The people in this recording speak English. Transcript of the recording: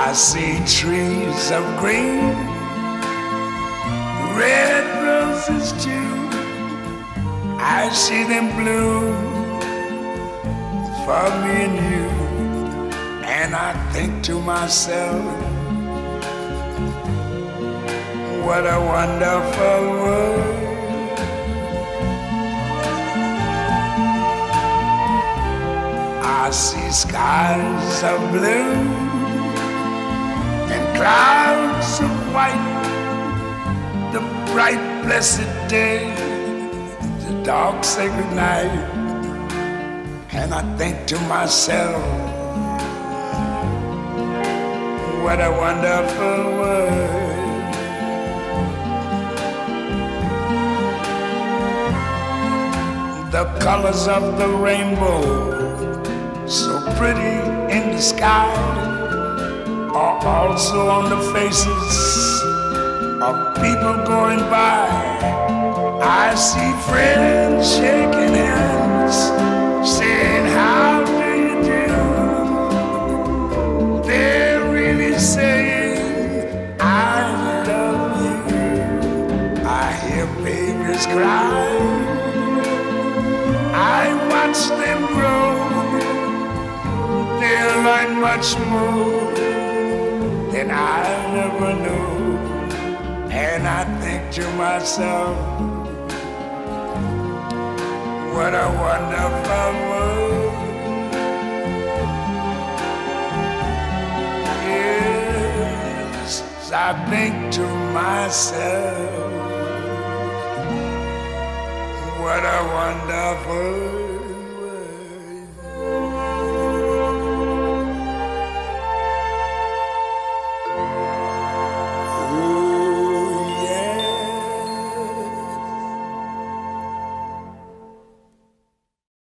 I see trees of green, red roses too. I see them bloom for me and you. And I think to myself, what a wonderful world. I see skies of blue and clouds of white, the bright blessed day, the dark sacred night. And I think to myself, what a wonderful world. The colors of the rainbow, so pretty in the sky, are also on the faces of people going by. I see friends shaking hands, saying, how do you do? They're really saying, I love you. I hear babies cry, I watch them grow. They'll learn much more than I never knew. And I think to myself, what a wonderful world. Yes, I think to myself, what a wonderful world.